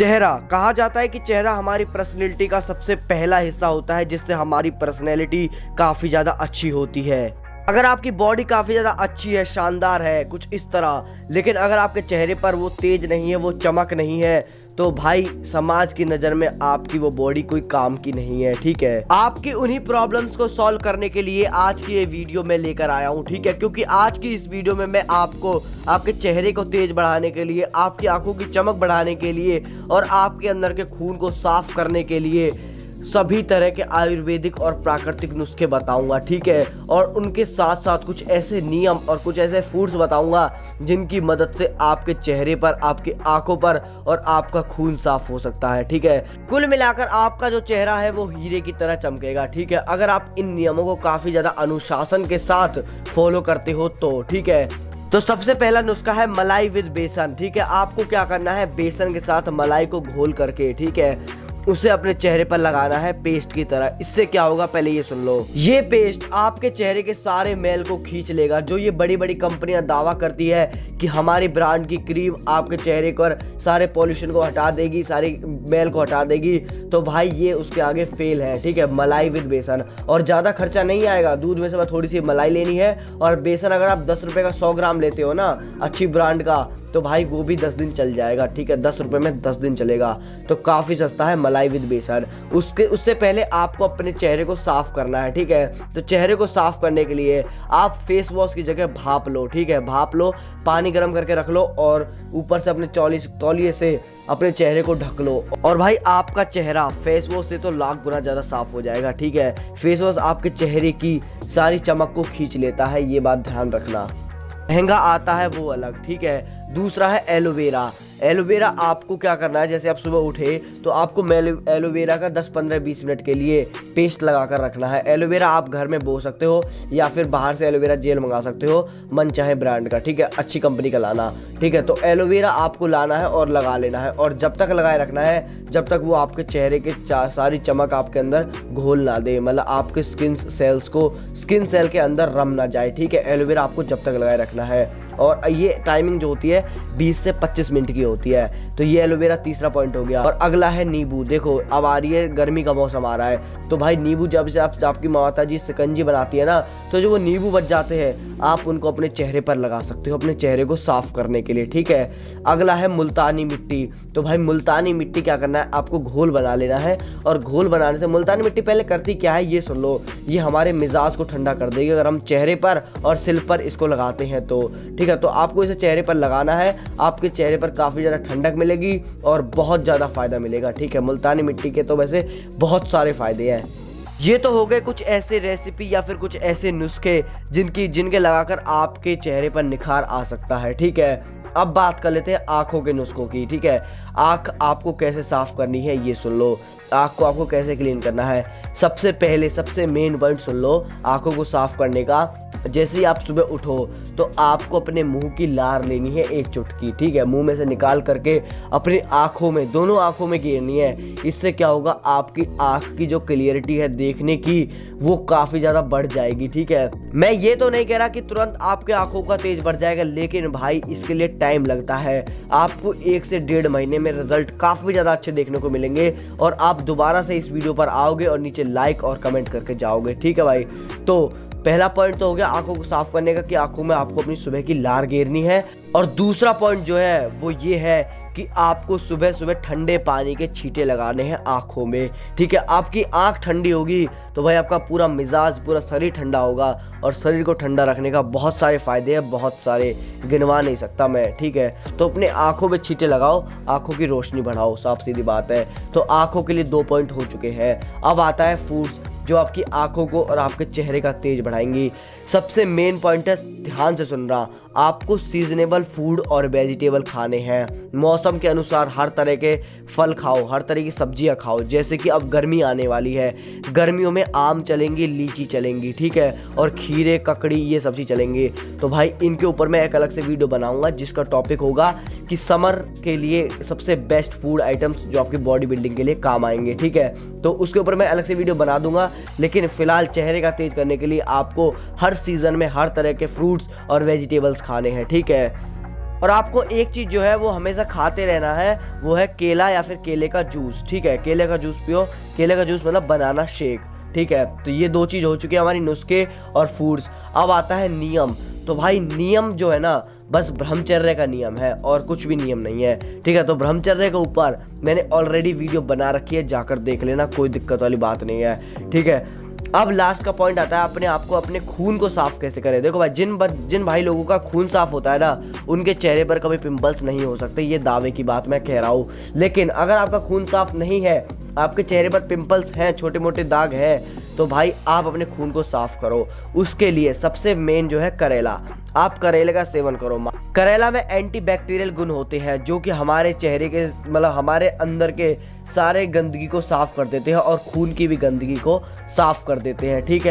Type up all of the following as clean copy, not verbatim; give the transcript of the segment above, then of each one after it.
चेहरा कहा जाता है कि चेहरा हमारी पर्सनैलिटी का सबसे पहला हिस्सा होता है, जिससे हमारी पर्सनैलिटी काफ़ी ज़्यादा अच्छी होती है। अगर आपकी बॉडी काफ़ी ज़्यादा अच्छी है, शानदार है, कुछ इस तरह, लेकिन अगर आपके चेहरे पर वो तेज नहीं है, वो चमक नहीं है, तो भाई समाज की नज़र में आपकी वो बॉडी कोई काम की नहीं है। ठीक है, आपकी उन्हीं प्रॉब्लम्स को सॉल्व करने के लिए आज की ये वीडियो मैं लेकर आया हूँ। ठीक है, क्योंकि आज की इस वीडियो में मैं आपको आपके चेहरे को तेज बढ़ाने के लिए, आपकी आंखों की चमक बढ़ाने के लिए और आपके अंदर के खून को साफ करने के लिए सभी तरह के आयुर्वेदिक और प्राकृतिक नुस्खे बताऊंगा। ठीक है, और उनके साथ साथ कुछ ऐसे नियम और कुछ ऐसे फूड्स बताऊंगा जिनकी मदद से आपके चेहरे पर, आपकी आंखों पर और आपका खून साफ हो सकता है। ठीक है, कुल मिलाकर आपका जो चेहरा है वो हीरे की तरह चमकेगा। ठीक है, अगर आप इन नियमों को काफी ज्यादा अनुशासन के साथ फॉलो करते हो तो। ठीक है, तो सबसे पहला नुस्खा है मलाई विद बेसन। ठीक है, आपको क्या करना है, बेसन के साथ मलाई को घोल करके, ठीक है, उसे अपने चेहरे पर लगाना है पेस्ट की तरह। इससे क्या होगा, पहले ये सुन लो। ये पेस्ट आपके चेहरे के सारे मैल को खींच लेगा। जो ये बड़ी बड़ी कंपनियां दावा करती है कि हमारी ब्रांड की क्रीम आपके चेहरे पर सारे पॉल्यूशन को हटा देगी, सारी मैल को हटा देगी, तो भाई ये उसके आगे फेल है। ठीक है, मलाई विद बेसन, और ज़्यादा खर्चा नहीं आएगा। दूध में से बस थोड़ी सी मलाई लेनी है, और बेसन अगर आप 10 रुपये का 100 ग्राम लेते हो ना, अच्छी ब्रांड का, तो भाई वो भी 10 दिन चल जाएगा। ठीक है, 10 रुपये में 10 दिन चलेगा, तो काफ़ी सस्ता है मलाई विद बेसन। उससे पहले आपको अपने चेहरे को साफ करना है। ठीक है, तो चेहरे को साफ करने के लिए आप फेस वॉश की जगह भाप लो। ठीक है, भाप लो, पानी गर्म करके रख लो और ऊपर से अपने तौलिए से अपने चेहरे को ढक लो, और भाई आपका चेहरा फेस वॉश से तो लाख गुना ज़्यादा साफ हो जाएगा। ठीक है, फेस वॉश आपके चेहरे की सारी चमक को खींच लेता है, ये बात ध्यान रखना। महंगा आता है वो अलग। ठीक है, दूसरा है एलोवेरा। एलोवेरा आपको क्या करना है, जैसे आप सुबह उठे तो आपको एलोवेरा का 10-15-20 मिनट के लिए पेस्ट लगा कर रखना है। एलोवेरा आप घर में बो सकते हो या फिर बाहर से एलोवेरा जेल मंगा सकते हो, मन चाहे ब्रांड का। ठीक है, अच्छी कंपनी का लाना। ठीक है, तो एलोवेरा आपको लाना है और लगा लेना है, और जब तक लगाए रखना है जब तक वो आपके चेहरे के सारी चमक आपके अंदर घोल ना दे, मतलब आपके स्किन सेल के अंदर रम ना जाए। ठीक है, एलोवेरा आपको जब तक लगाए रखना है, और ये टाइमिंग जो होती है 20 से 25 मिनट की होती है। तो ये एलोवेरा तीसरा पॉइंट हो गया। और अगला है नींबू। देखो अब आ रही है, गर्मी का मौसम आ रहा है, तो भाई नींबू जब से आपकी माता जी शिकंजी बनाती है ना, तो जो वो नींबू बच जाते हैं आप उनको अपने चेहरे पर लगा सकते हो, अपने चेहरे को साफ करने के लिए। ठीक है, अगला है मुल्तानी मिट्टी। तो भाई मुल्तानी मिट्टी क्या करना है, आपको घोल बना लेना है, और घोल बनाने से मुल्तानी मिट्टी पहले करती क्या है ये सुन लो। ये हमारे मिजाज को ठंडा कर देगी अगर हम चेहरे पर और सिर पर इसको लगाते हैं तो। ठीक है, तो आपको इसे चेहरे पर लगाना है, आपके चेहरे पर काफ़ी ज़्यादा ठंडक मिलेगी और बहुत ज़्यादा फ़ायदा मिलेगा। ठीक है, मुल्तानी मिट्टी के तो वैसे बहुत सारे फ़ायदे हैं। ये तो हो गए कुछ ऐसे रेसिपी या फिर कुछ ऐसे नुस्खे जिनके लगाकर आपके चेहरे पर निखार आ सकता है। ठीक है, अब बात कर लेते हैं आँखों के नुस्खों की। ठीक है, आँख आपको कैसे साफ़ करनी है ये सुन लो। आँख को आपको कैसे क्लीन करना है, सबसे पहले सबसे मेन पॉइंट सुन लो आँखों को साफ़ करने का। जैसे ही आप सुबह उठो तो आपको अपने मुंह की लार लेनी है एक चुटकी। ठीक है, मुंह में से निकाल करके अपनी आँखों में, दोनों आँखों में गिरनी है। इससे क्या होगा, आपकी आँख की जो क्लियरिटी है देखने की वो काफ़ी ज़्यादा बढ़ जाएगी। ठीक है, मैं ये तो नहीं कह रहा कि तुरंत आपके आँखों का तेज बढ़ जाएगा, लेकिन भाई इसके लिए टाइम लगता है। आपको 1 से 1.5 महीने में रिजल्ट काफ़ी ज़्यादा अच्छे देखने को मिलेंगे, और आप दोबारा से इस वीडियो पर आओगे और नीचे लाइक और कमेंट करके जाओगे। ठीक है भाई, तो पहला पॉइंट तो हो गया आंखों को साफ करने का, कि आंखों में आपको अपनी सुबह की लार गिरनी है। और दूसरा पॉइंट जो है वो ये है कि आपको सुबह सुबह ठंडे पानी के छींटे लगाने हैं आंखों में। ठीक है, आपकी आंख ठंडी होगी तो भाई आपका पूरा मिजाज, पूरा शरीर ठंडा होगा, और शरीर को ठंडा रखने का बहुत सारे फायदे हैं, बहुत सारे, गिनवा नहीं सकता मैं। ठीक है, तो अपने आंखों में छींटे लगाओ, आंखों की रोशनी बढ़ाओ, साफ सीधी बात है। तो आंखों के लिए 2 पॉइंट हो चुके हैं। अब आता है फूड्स जो आपकी आंखों को और आपके चेहरे का तेज बढ़ाएंगी। सबसे मेन पॉइंट है, ध्यान से सुनना, आपको सीजनेबल फूड और वेजिटेबल खाने हैं। मौसम के अनुसार हर तरह के फल खाओ, हर तरह की सब्जियां खाओ। जैसे कि अब गर्मी आने वाली है, गर्मियों में आम चलेंगी, लीची चलेंगी। ठीक है, और खीरे, ककड़ी, ये सब्जी चलेंगी। तो भाई इनके ऊपर मैं एक अलग से वीडियो बनाऊंगा जिसका टॉपिक होगा कि समर के लिए सबसे बेस्ट फूड आइटम्स जो आपकी बॉडी बिल्डिंग के लिए काम आएंगे। ठीक है, तो उसके ऊपर मैं अलग से वीडियो बना दूंगा, लेकिन फिलहाल चेहरे का तेज करने के लिए आपको हर सीजन में हर तरह के फ्रूट्स और वेजिटेबल्स खाने हैं। ठीक है, और आपको एक चीज़ जो है वो हमेशा खाते रहना है, वो है केला या फिर केले का जूस। ठीक है, केले का जूस पियो। केले का जूस मतलब बनाना शेक। ठीक है, तो ये 2 चीज़ हो चुकी है हमारी नुस्खे और फूड्स। अब आता है नियम। तो भाई नियम जो है ना, बस ब्रह्मचर्य का नियम है और कुछ भी नियम नहीं है। ठीक है, तो ब्रह्मचर्य के ऊपर मैंने ऑलरेडी वीडियो बना रखी है, जाकर देख लेना, कोई दिक्कत वाली बात नहीं है। ठीक है, अब लास्ट का पॉइंट आता है अपने आप को, अपने खून को साफ कैसे करें। देखो भाई, जिन भाई लोगों का खून साफ होता है ना, उनके चेहरे पर कभी पिंपल्स नहीं हो सकते। ये दावे की बात मैं कह रहा हूँ। लेकिन अगर आपका खून साफ नहीं है, आपके चेहरे पर पिंपल्स हैं, छोटे मोटे दाग हैं, तो भाई आप अपने खून को साफ करो। उसके लिए सबसे मेन जो है करेला। आप करेले का सेवन करो। करेला में एंटीबैक्टीरियल गुण होते हैं जो कि हमारे चेहरे के मतलब हमारे अंदर के सारे गंदगी को साफ कर देते हैं और खून की भी गंदगी को साफ कर देते हैं। ठीक है,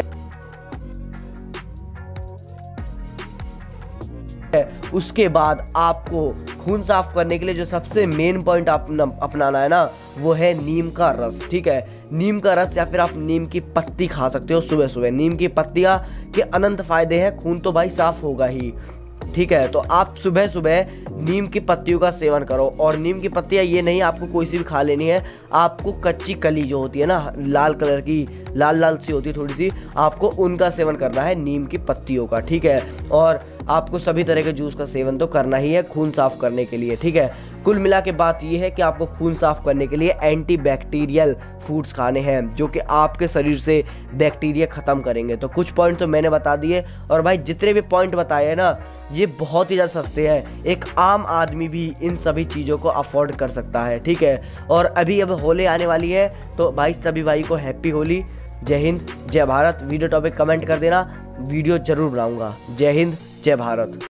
उसके बाद आपको खून साफ करने के लिए जो सबसे मेन पॉइंट अपनाना है ना, वो है नीम का रस। ठीक है, नीम का रस या फिर आप नीम की पत्ती खा सकते हो सुबह सुबह। नीम की पत्तियां के अनंत फायदे हैं, खून तो भाई साफ होगा ही। ठीक है, तो आप सुबह सुबह नीम की पत्तियों का सेवन करो। और नीम की पत्तियां ये नहीं आपको कोई सी भी खा लेनी है, आपको कच्ची कली जो होती है ना, लाल कलर की, लाल लाल सी होती है थोड़ी सी, आपको उनका सेवन करना है, नीम की पत्तियों का। ठीक है, और आपको सभी तरह के जूस का सेवन तो करना ही है खून साफ करने के लिए। ठीक है, कुल मिला के बात यह है कि आपको खून साफ करने के लिए एंटीबैक्टीरियल फूड्स खाने हैं जो कि आपके शरीर से बैक्टीरिया ख़त्म करेंगे। तो कुछ पॉइंट तो मैंने बता दिए, और भाई जितने भी पॉइंट बताए हैं ना, ये बहुत ही ज़्यादा सस्ते हैं। एक आम आदमी भी इन सभी चीज़ों को अफोर्ड कर सकता है। ठीक है, और अब होली आने वाली है, तो भाई सभी भाई को हैप्पी होली। जय हिंद, जय भारत। वीडियो टॉपिक कमेंट कर देना, वीडियो जरूर बनाऊंगा। जय हिंद, जय भारत।